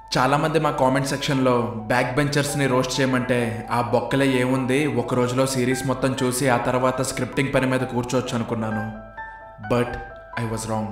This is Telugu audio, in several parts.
చాలా మంది మా కామెంట్ సెక్షన్లో బ్యాక్ బెంచర్స్ని రోస్ట్ చేయమంటే ఆ బొక్కలే ఏముంది, ఒక రోజులో సిరీస్ మొత్తం చూసి ఆ తర్వాత స్క్రిప్టింగ్ పని మీద కూర్చోవచ్చు అనుకున్నాను. But I was wrong.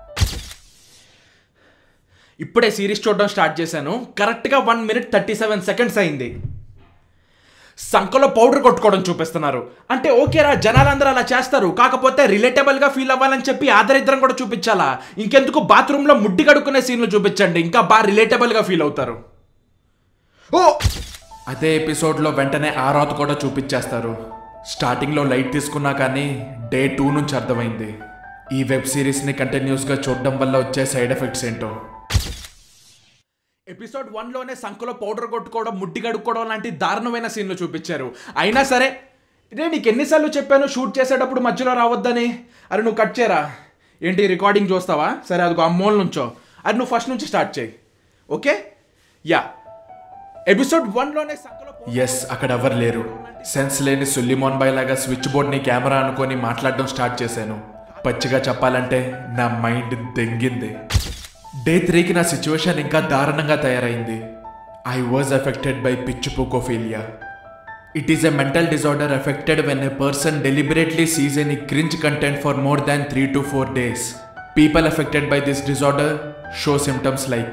ఇప్పుడే సిరీస్ చూడడం స్టార్ట్ చేశాను. కరెక్ట్గా 1 minute 37 seconds అయింది. సంకలో పౌడర్ కొట్టుకోవడం చూపిస్తున్నారు. అంటే ఓకేరా, జనాలందరూ అలా చేస్తారు, కాకపోతే రిలేటబుల్గా ఫీల్ అవ్వాలని చెప్పి ఆదరిద్రం కూడా చూపించాలా? ఇంకెందుకు బాత్రూంలో ముడ్డి కడుక్కునే సీన్లు చూపించండి, ఇంకా బాగా రిలేటబుల్గా ఫీల్ అవుతారు. ఓ అదే ఎపిసోడ్లో వెంటనే ఆ రాత్ కూడా చూపించేస్తారు. స్టార్టింగ్లో లైట్ తీసుకున్నా కానీ Day 2 నుంచి అర్థమైంది ఈ వెబ్ సిరీస్ని కంటిన్యూస్గా చూడడం వల్ల వచ్చే సైడ్ ఎఫెక్ట్స్ ఏంటో. ఎపిసోడ్ 1లోనే సంకలో పౌడర్ కొట్టుకోవడం, ముడ్డి కడుక్కోవడం లాంటి దారుణమైన సీన్లు చూపించారు. అయినా సరే నేను నీకు ఎన్నిసార్లు చెప్పాను షూట్ చేసేటప్పుడు మధ్యలో రావద్దని. అరే నువ్వు కట్ చేయరా ఏంటి, రికార్డింగ్ చూస్తావా? సరే అదిగో అమ్మోల్ నుంచో, అది నువ్వు ఫస్ట్ నుంచి స్టార్ట్ చేయి. ఓకే యా, ఎపిసోడ్ 1లోనే సంకలో అక్కడ ఎవరు లేరు. సెన్స్ లేని సుల్లిమోన్ బాయ్ లాగా స్విచ్ బోర్డ్ని కెమెరా అనుకొని మాట్లాడడం స్టార్ట్ చేశాను. పచ్చిగా చెప్పాలంటే నా మైండ్ దెంగింది. Day 3కి నా సిచ్యువేషన్ ఇంకా దారుణంగా తయారైంది. ఐ వాజ్ అఫెక్టెడ్ బై పిచ్చుపోకోఫీలియా. It is a mental disorder affected when a person deliberately sees any cringe content for more than 3 to 4 days. People affected by this disorder show symptoms like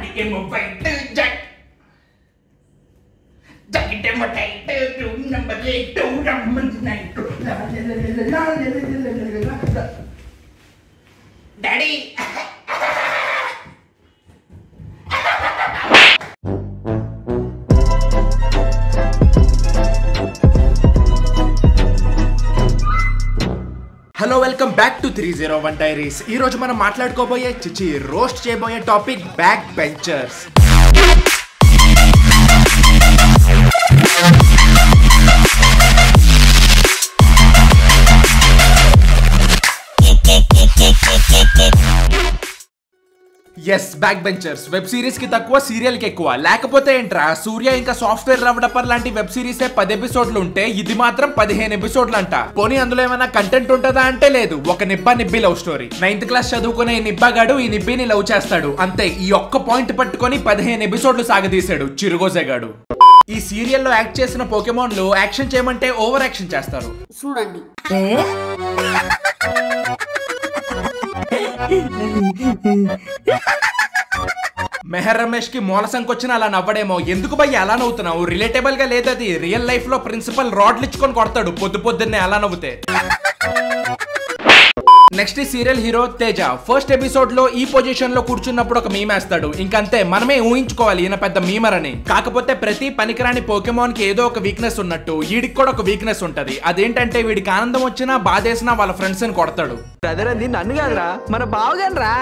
Daddy. Hello, welcome back to 301 diaries. ఈ రోజు మనం మాట్లాడుకోబోయే రోస్ట్ చేయబోయే topic back benchers. Yes, back benchers web series కి తక్కువ, సీరియల్ కి ఎక్కువ. లేకపోతే ఏంట్రా, సూర్య ఇంకా సాఫ్ట్వేర్ డెవలపర్ లాంటి వెబ్ సిరీస్ 10 ఎపిసోడ్లు ఉంటే ఇది మాత్రం 15 ఎపిసోడ్లు అంట. పోనీ అందులో ఏమైనా కంటెంట్ ఉంటుందా అంటే లేదు. ఒక nibbi love story. 9th class చదువుకునే ఈ నిబ్బగాడు ఈ నిబ్బిని లవ్ చేస్తాడు అంతే. ఈ ఒక్క పాయింట్ పట్టుకొని 15 ఎపిసోడ్లు సాగదీశాడు చిరుగోజేగాడు. ఈ సీరియల్లో యాక్ట్ చేసిన పోకెమాన్లు యాక్షన్ చేయమంటే ఓవర్ యాక్షన్ చేస్తారు చూడండి. మెహర్ రమేష్ కి మూల సంకొచ్చిన అలా నవ్వడేమో. ఎందుకు భయ్య అలా నవ్వుతున్నావు? రిలేటబుల్ గా లేదది. రియల్ లైఫ్ లో ప్రిన్సిపల్ రాడ్లు ఇచ్చుకొని కొడతాడు పొద్దున్నే అలా నవ్వుతే. నెక్స్ట్ ఈ serial hero Teja first episode లో ఈ పొజిషన్ లో కూర్చున్నప్పుడు ఒక మీమ్ వేస్తాడు. ఇంకంతే, మనమే ఊహించుకోవాలి ఈయన పెద్ద మీమర్ అని. కాకపోతే ప్రతి పనికిరాని పోకెమాన్ కి ఏదో ఒక వీక్నెస్ ఉన్నట్టు వీడికి కూడా ఒక వీక్నెస్ ఉంటది. అదేంటంటే వీడికి ఆనందం వచ్చినా బాధేసినా వాళ్ళ ఫ్రెండ్స్ ని కొడతాడు. బ్రదర్ అంది నన్ను కాదురా మన బావగానరా.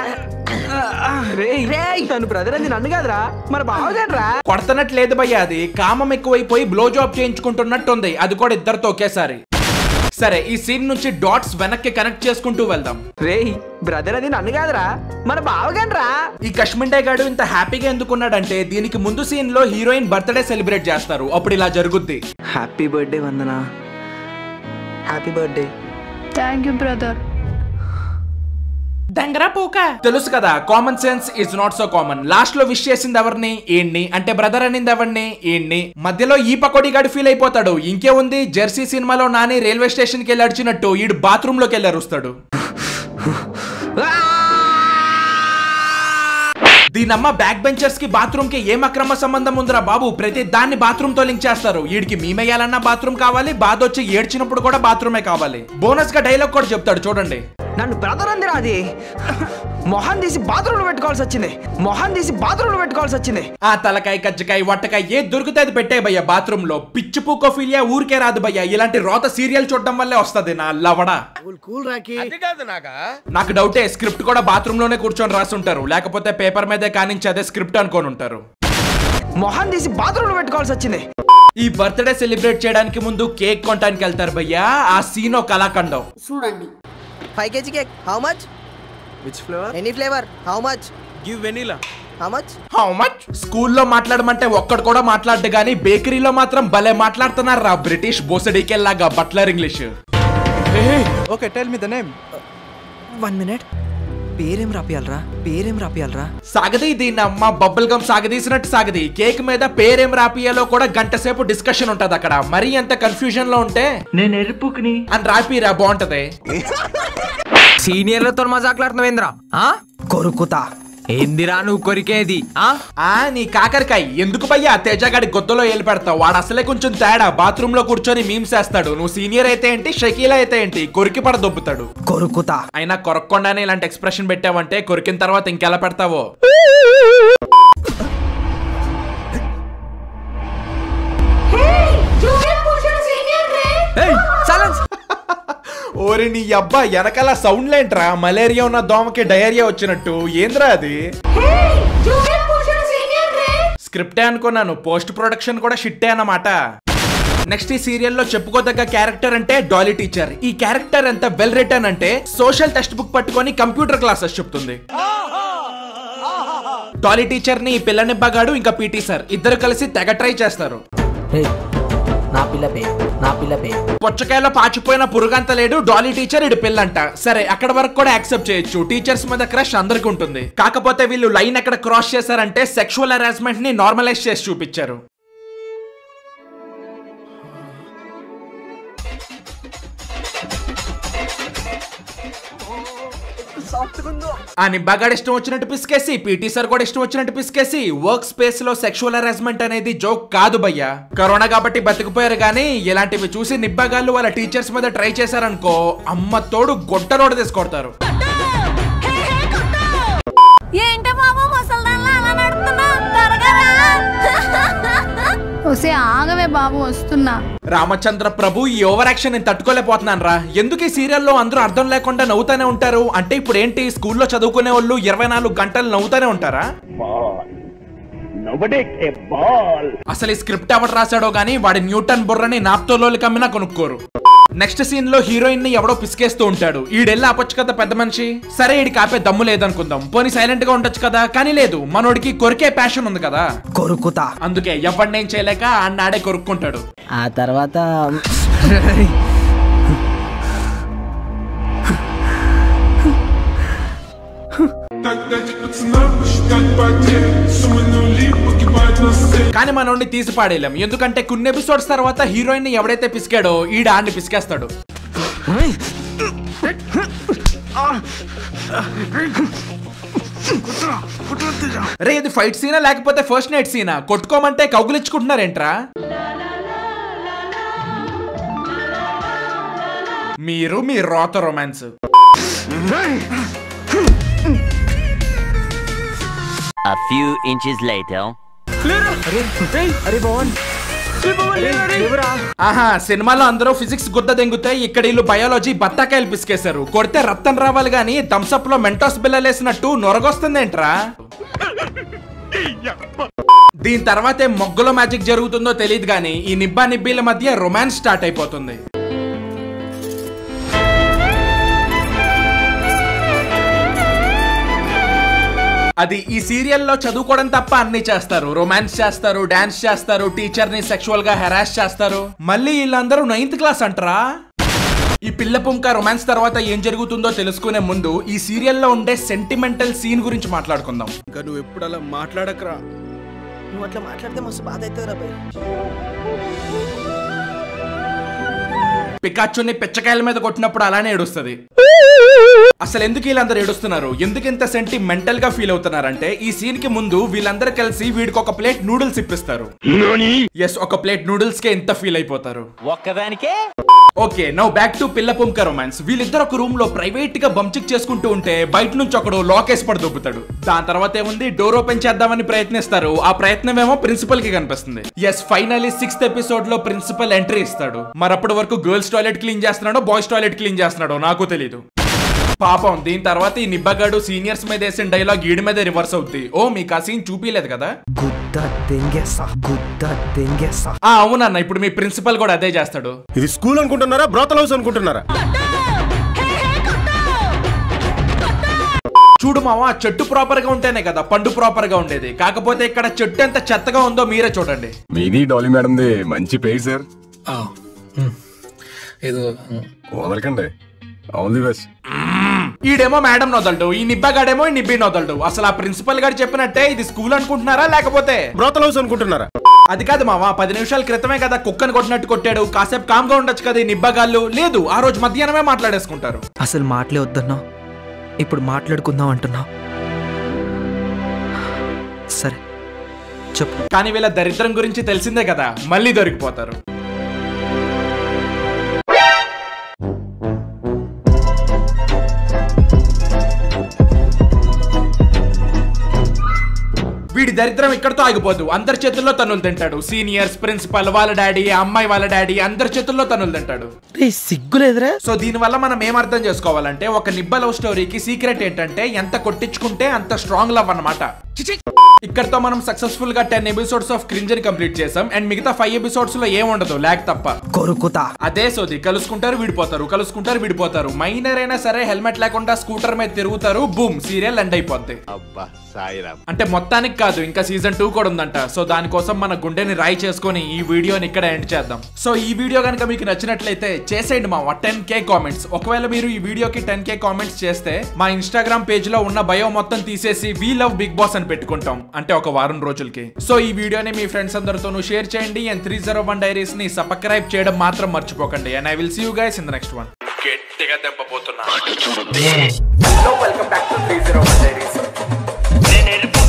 తను బ్రదర్ అంది నన్ను కాదురా మన బావగానరా. కొడతనట్లేదు భయ్య, అది కామం ఎక్కువైపోయి బ్లో జాబ్ చేయించుకుంటున్నట్టుంది. అది కూడా ఇద్దరితో ఒకేసారి. సరే, ఈ సీన్ నుంచి డాట్స్ వెనక్కి కనెక్ట్ చేసుకుంటూ వెళ్దాం. రేయ్, బ్రదర్ అది నన్ను కాదురా మన బావగానరా. ఈ కశ్మిండే గాడు ఇంత హ్యాపీగా ఎందుకున్నాడంటే దీనికి ముందు సీన్ లో హీరోయిన్ బర్త్డే సెలబ్రేట్ చేస్తారు. అప్పుడు ఇలా జరుగుద్ది. Happy birthday Vandana, happy birthday. Thank you brother. దంగరా పోక తెలుసు కదా, common sense is not so common. Last లో విష్ చేసింది ఎవరిని? ఏంటి అంటే బ్రదర్ అనింది ఎవరిని? ఏంటి. మధ్యలో ఈ పకోడీ గాడు ఫీల్ అయిపోతాడు. ఇంకే ఉంది, జెర్సీ సినిమాలో నాని రైల్వే స్టేషన్ కి వెళ్ళి అడిచినట్టు ఈడు బాత్రూమ్ లోకి వెళ్ళి అరుస్తాడు. దీనమ్మ బ్యాక్ బెంచర్స్ కి బాత్రూమ్ కి ఏం అక్రమ సంబంధం ఉందిరా బాబు? ప్రతి దాన్ని బాత్రూమ్ తో లింక్ చేస్తారు. వీడికి మీమేయాలన్నా బాత్రూమ్ కావాలి, బాధ వచ్చి ఏడ్చినప్పుడు కూడా బాత్రూమే కావాలి. బోనస్ గా డైలాగ్ కూడా చెప్తాడు చూడండి. నన్ను బ్రదర్ అందిరా అది. మొహం తీసి బాత్రూమ్ పెట్టుకోవాల్సి వచ్చింది. ఆ తలకాయ, కజ్జకాయ, వట్టకాయ ఏ దొరికితే అది పెట్టే భయ్య బాత్రూమ్ లో. పిచ్చి పూకోఫీలియా ఊరికే రాదు భయ్య, ఇలాంటి రోత సీరియల్ చూడడం వల్లే వస్తది నా లవడ. నాకు డౌటే, స్క్రిప్ట్ కూడా బాత్రూమ్ లోనే కూర్చొని రాసుంటారు, లేకపోతే పేపర్ మీదే కానించి అదే స్క్రిప్ట్ అనుకొని ఉంటారు. మొహం తీసి బాత్రూమ్ పెట్టుకోవాల్సి వచ్చింది. ఈ బర్త్డే సెలబ్రేట్ చేయడానికి ముందు కేక్ కొనడానికి వెళ్తారు భయ్య. ఆ సీన్ ఒక కళాఖండం చూడండి. 5 kg cake. How much? Which flavor? Any flavor. How much? Give vanilla. How much? How much? స్కూల్లో మాట్లాడమంటే ఒక్కడు కూడా మాట్లాడ్డు గానీ బేకరీలో మాత్రం భలే మాట్లాడుతున్నారు రా బ్రిటిష్ బోసడికెల్లాగా butler English. Okay, tell me the name. 1 minute. పేరేం రాపియాలరా సాగది దీన్ని అమ్మ బబ్బుల్ గమ్ సాగదీసినట్టు సాగది. కేక్ మీద పేరేం రాపియాలో కూడా గంట సేపు డిస్కషన్ ఉంటది అక్కడ. మరీ అంత కన్ఫ్యూజన్ లో ఉంటే నేను ఎరుపుకుని అని రాపిరా బాగుంటది. సీనియర్లతో మజాకులాడుతున్నావేంద్రా కొరుకుతా ఏందిరా నువ్వు కొరికేది నీ కాకరకాయ ఎందుకు భయ్యా తేజగాడి గొద్దలో ఏలు పెడతావు. వాడు అసలే కొంచెం తేడా. బాత్రూమ్ లో కూర్చొని మీమ్స్ వేస్తాడు. నువ్వు సీనియర్ అయితే ఏంటి, షకీలా అయితే ఏంటి, కొరికి పడ దొబ్బుతాడు. కొరుకుతా అయినా కొరక్కుండానే ఇలాంటి ఎక్స్ప్రెషన్ పెట్టావంటే కొరికిన తర్వాత ఇంకెలా పెడతావో. ఓరి నీ అబ్బా వెనకాల సౌండ్ లేంట్రా. మలేరియా ఉన్న దోమకి డయేరియా వచ్చినట్టు. ఏంద్రా అది? స్క్రిప్టే అనుకున్నాను. పోస్ట్ ప్రొడక్షన్ కూడా షిట్టే అన్నమాట. నెక్స్ట్ ఈ సీరియల్లో చెప్పుకోదగ్గ క్యారెక్టర్ అంటే డాలీ టీచర్. ఈ క్యారెక్టర్ ఎంత వెల్ రిటర్న్ అంటే సోషల్ టెక్స్ట్ బుక్ పట్టుకొని కంప్యూటర్ క్లాసెస్ చెప్తుంది. డాలీ టీచర్ ని పిల్లనిబ్బగాడు ఇంకా పీటీ సార్ ఇద్దరు కలిసి తెగ ట్రై చేస్తారు. పొచ్చకాయలో పాచిపోయిన పురుగంత లేడు. డాలీ టీచర్ ఇడు పిల్లంట. సరే అక్కడ వరకు కూడా యాక్సెప్ట్ చేయొచ్చు. టీచర్స్ మీద క్రష్ అందరికి ఉంటుంది. కాకపోతే వీళ్ళు లైన్ ఎక్కడ క్రాస్ చేశారంటే సెక్షువల్ హరాస్మెంట్ ని నార్మలైజ్ చేసి చూపించారు. ఆ నిబ్బాగాడు ఇష్టం వచ్చినట్టు పిసికేసి పీటీ సార్ కూడా ఇష్టం వచ్చినట్టు పిసికేసి వర్క్ స్పేస్ లో సెక్షువల్ హరాస్మెంట్ అనేది జోక్ కాదు భయ్యా. కరోనా కాబట్టి బతికిపోయారు గానీ ఇలాంటివి చూసి నిబ్బాగాళ్ళు వాళ్ళ టీచర్స్ మీద ట్రై చేశారనుకో అమ్మ తోడు గొడ్డ రోడ్ తీసుకొడతారు. ఆగవే బాబు వస్తున్నా. రామచంద్ర ప్రభు ఈ ఓవర్ యాక్షన్ నేను తట్టుకోలేకపోతున్నాను రా. ఎందుకు ఈ సీరియల్లో అందరూ అర్థం లేకుండా నవ్వుతానే ఉంటారు? అంటే ఇప్పుడు ఏంటి స్కూల్లో చదువుకునే వాళ్ళు 24 గంటలు నవ్వుతానే ఉంటారా? అసలు ఈ స్క్రిప్ట్ ఎవరు రాశాడో గానీ వాడి న్యూటన్ బుర్రని నాప్తోలోకి కమ్మినా కొనుక్కోరు. నెక్స్ట్ సీన్ లో హీరోయిన్ ని ఎవడో పిసికేస్తూ ఉంటాడు. ఈడెళ్ళి ఆపొచ్చు కదా పెద్ద మనిషి. సరే ఈడికి ఆపే దమ్ము లేదనుకుందాం. పోనీ సైలెంట్ గా ఉండొచ్చు కదా. కానీ లేదు, మనోడికి కొరికే ప్యాషన్ ఉంది కదా. కొరుకుతా. అందుకే ఎవరినేం చేయలేక ఆడే కొరుక్కుంటాడు. ఆ తర్వాత కానీ మనోడిని తీసి పాడేయలేం. ఎందుకంటే కొన్ని ఎపిసోడ్స్ తర్వాత హీరోయిన్ ని ఎవడైతే పిసికాడో ఈడ ఆడిని పిసికేస్తాడు. రే ఇది ఫైట్ సీనా లేకపోతే ఫస్ట్ నైట్ సీనా? కొట్టుకోమంటే కౌగులించుకుంటున్నారేంట్రా మీరు? మీ రోత romance. A few inches later. ఆహా సినిమాలో అందరూ ఫిజిక్స్ గుద్ద దెంగుతాయి. ఇక్కడ వీళ్ళు బయాలజీ బత్తాకాయలు పిసికేశారు. కొడితే రక్తం రావాలి గానీ థమ్స్అప్ లో మెంటోస్ బిల్లలేసినట్టు నొరగొస్తుందేంట్రా? దీని తర్వాతే మొగ్గులో మ్యాజిక్ జరుగుతుందో తెలియదు గానీ ఈ నిబ్బా నిబ్బీల మధ్య రొమాన్స్ స్టార్ట్ అయిపోతుంది. అది ఈ సీరియల్లో చదువుకోవడం తప్ప అన్ని చేస్తారు. రొమాన్స్ చేస్తారు, డాన్స్ చేస్తారు, టీచర్ ని సెక్షువల్ గా హెరాస్ చేస్తారు. మళ్ళీ వీళ్ళందరూ 9th క్లాస్ అంటారా? ఈ పిల్ల పుంక రొమాన్స్ తర్వాత ఏం జరుగుతుందో తెలుసుకునే ముందు ఈ సీరియల్లో ఉండే సెంటిమెంటల్ సీన్ గురించి మాట్లాడుకుందాం. ఇంకా నువ్వు ఎప్పుడు అలా మాట్లాడకరా. నువ్వు అట్లా మాట్లాడితే మస్తు బాధ అవుతుందిరా భయ్. పికాచుని పిచ్చకాయల మీద కొట్టినప్పుడు అలానే ఏడుస్తుంది. అసలు ఎందుకు వీళ్ళందరూ ఏడుస్తున్నారు? ఎందుకు ఇంత సెంటిమెంటల్ గా ఫీల్ అవుతున్నారంటే ఈ సీన్ కి ముందు వీళ్ళందరూ కలిసి వీడికి ఒక ప్లేట్ నూడిల్స్ ఇప్పిస్తారు. ఎస్, ఒక ప్లేట్ నూడిల్స్ కే ఎంత ఫీల్ అయిపోతారు. ఒక్కదానికే. ఓకే, నౌ బ్యాక్ టు పిల్ల పుంక రొమాన్స్. వీళ్ళిద్దరు ఒక రూమ్ లో ప్రైవేట్ గా బంచిక్ చేసుకుంటూ ఉంటే బయట నుంచి ఒకడు లాకేసి పడి దొబ్బుతాడు. దాని తర్వాత ఏముంది, డోర్ ఓపెన్ చేద్దామని ప్రయత్నిస్తారు. ఆ ప్రయత్నం ఏమో ప్రిన్సిపల్ కి కనిపిస్తుంది. ఎస్, ఫైనల్లీ 6th ఎపిసోడ్ లో ప్రిన్సిపల్ ఎంట్రీ ఇస్తాడు. మరి అప్పటి వరకు గర్ల్స్ టాయిలెట్ క్లీన్ చేస్తున్నాడో బాయ్స్ టాయిలెట్ క్లీన్ చేస్తున్నాడో నాకు తెలియదు. పాపం. దీని తర్వాత ఈ నిబ్బగాడు సీనియర్స్ మీద వేసిన డైలాగ్ ఈడి మీద రివర్స్ అవుతుంది. ఓ మీకు ఆ సీన్ చూపిలేదు కదా? అవునన్న, ఇప్పుడు మీ ప్రిన్సిపల్ కూడా అదే చేస్తాడు. ఇది స్కూల్ అనుకుంటున్నారా, బ్రోతల్ హౌస్ అనుకుంటున్నారా? చూడు మావా, చెట్టు ప్రాపర్ గా ఉంటేనే కదా పండు ప్రాపర్ గా ఉండేది. కాకపోతే ఇక్కడ చెట్టు ఎంత చెత్తగా ఉందో మీరే చూడండి. మీది డాలీ మేడంది మంచి పేరు సార్. ఏదో వదలకండి. All the best. ఈడేమో మేడం నొదలడు, ఈ నిబ్బగాడేమో ఈ నిబ్బి నొదలడు. అసలు ఆ ప్రిన్సిపల్ గారు చెప్పినట్టే ఇది స్కూల్ అనుకుంటున్నారా లేకపోతే బ్రోతల్ హౌస్ అనుకుంటున్నారా? అది కాదు మావా, 10 నిమిషాల క్రితమే కదా కుక్కను కొట్టినట్టు కొట్టాడు. కాసేపు కామ్గా ఉండొచ్చు కదా ఈ నిబ్బగాళ్ళు. లేదు, ఆ రోజు మధ్యాహ్నమే మాట్లాడేసుకుంటారు. అసలు మాటలే వద్దన్నావు, ఇప్పుడు మాట్లాడుకుందాం అంటున్నావు. సరే చెప్పు. కానీ వీళ్ళ దరిద్రం గురించి తెలిసిందే కదా, మళ్ళీ దొరికిపోతారు. వీడి దరిద్రం ఇక్కడతో ఆగిపోదు. అందరి చేతుల్లో తన్నులు తింటాడు. సీనియర్స్, ప్రిన్సిపల్, వాళ్ళ డాడీ, అమ్మాయి వాళ్ళ డాడీ, అందరి చేతుల్లో తన్నులు తింటాడు. సిగ్గులేదురా? సో దీని వల్ల మనం ఏం అర్థం చేసుకోవాలంటే, ఒక నిబ్బ లవ్ స్టోరీకి సీక్రెట్ ఏంటంటే ఎంత కొట్టించుకుంటే అంత స్ట్రాంగ్ లవ్ అన్నమాట. ఇక్కడతో మనం సక్సెస్ఫుల్ గా 10 ఎపిసోడ్స్ ఆఫ్ క్రింజ్ ని కంప్లీట్ చేసాం. అండ్ మిగతా 5 ఎపిసోడ్స్ లో ఏం ఉండదు, లాగ్ తప్ప. కొరుకుతా. అదే సోది, కలుసుకుంటారు విడిపోతారు, కలుసుకుంటారు విడిపోతారు. మైనర్ అయినా సరే హెల్మెట్ లేకుండా స్కూటర్ మీద తిరుగుతారు. బూమ్, సీరియల్ ఎండ్ అయిపోద్ది. అంటే మొత్తానికి కాదు, ఇంకా సీజన్ 2 కూడా ఉందంట. సో దానికోసం మన గుండెని రాయి చేసుకొని ఈ వీడియోని ఇక్కడ ఎండ్ చేద్దాం. సో ఈ వీడియో కనుక మీకు నచ్చినట్లయితే చేసేయండి మా 10K కామెంట్స్. ఒకవేళ మీరు ఈ వీడియోకి 10K కామెంట్స్ చేస్తే మా ఇన్స్టాగ్రామ్ పేజ్ లో ఉన్న బయో మొత్తం తీసేసి వి లవ్ బిగ్ బాస్ అని పెట్టుకుంటాం, అంటే ఒక వారం రోజులకి. సో ఈ వీడియోని మీ ఫ్రెండ్స్ అందరితోనూ షేర్ చేయండి. అండ్ 301 డైరీస్ ని సబ్స్క్రైబ్ చేయడం మాత్రం మర్చిపోకండి. And I will see you guys in the next one. గట్టిగా దెబ్బపోతున్నా. Welcome back to 301 diaries.